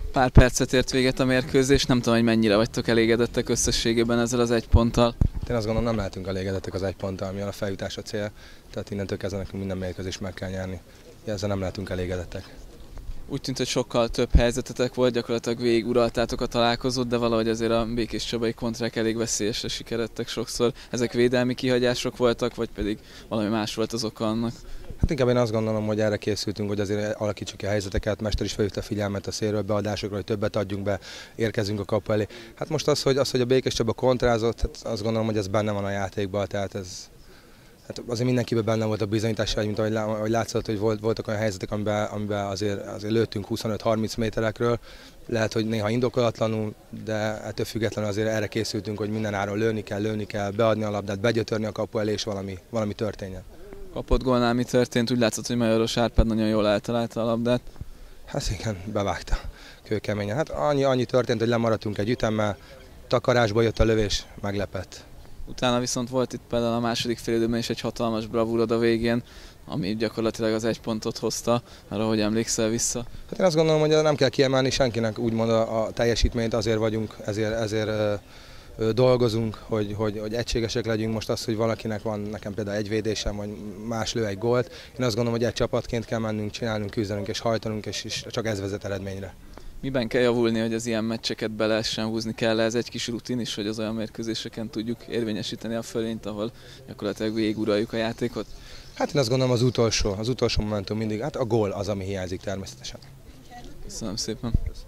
Pár percet ért véget a mérkőzés, nem tudom, hogy mennyire vagytok elégedettek összességében ezzel az 1 ponttal. Én azt gondolom, nem lehetünk elégedettek az 1 ponttal, ami a feljutás a cél, tehát innentől kezdve nekünk minden mérkőzést meg kell nyerni. Ezzel nem lehetünk elégedettek. Úgy tűnt, hogy sokkal több helyzetetek volt, gyakorlatilag végig uraltátok a találkozót, de valahogy azért a Békés Csabai kontrák elég veszélyesre sikeredtek sokszor. Ezek védelmi kihagyások voltak, vagy pedig valami más volt az oka annak? Hát inkább én azt gondolom, hogy erre készültünk, hogy azért alakítsuk ki a helyzeteket, Mester is felhívta a figyelmet a szélről beadásokra, hogy többet adjunk be, érkezünk a kapu elé. Hát most az, hogy a Békés Csaba kontrázott, hát azt gondolom, hogy ez benne van a játékban, tehát hát azért mindenkiben benne volt a bizonyítás, mint ahogy látszott, hogy voltak olyan helyzetek, amiben azért lőttünk 25-30 méterekről, lehet, hogy néha indokolatlanul, de ettől függetlenül azért erre készültünk, hogy minden áron lőni kell, beadni a labdát, begyötörni a kapu elé, és valami történjen. Kapott gólnál mi történt? Úgy látszott, hogy Majoros Árpád nagyon jól eltalálta a labdát. Hát igen, bevágta kőkeményen. Hát annyi történt, hogy lemaradtunk egy ütemmel, takarásba jött a lövés, meglepett. Utána viszont volt itt például a második félidőben is egy hatalmas bravúrod a végén, ami gyakorlatilag az 1 pontot hozta, arra hogy emlékszel vissza? Hát én azt gondolom, hogy nem kell kiemelni senkinek úgymond a teljesítményt, azért vagyunk, ezért dolgozunk, hogy egységesek legyünk. Most az, hogy valakinek van, nekem például egy védésem, vagy más lő egy gólt, én azt gondolom, hogy egy csapatként kell mennünk, csinálnunk, küzdenünk és hajtanunk, és csak ez vezet eredményre. Miben kell javulni, hogy az ilyen meccseket be lehessen húzni? Kell ez egy kis rutin is, hogy az olyan mérkőzéseken tudjuk érvényesíteni a fölényt, ahol gyakorlatilag végiguraljuk a játékot? Hát én azt gondolom az utolsó momentum mindig, hát a gól az, ami hiányzik természetesen. Köszönöm szépen.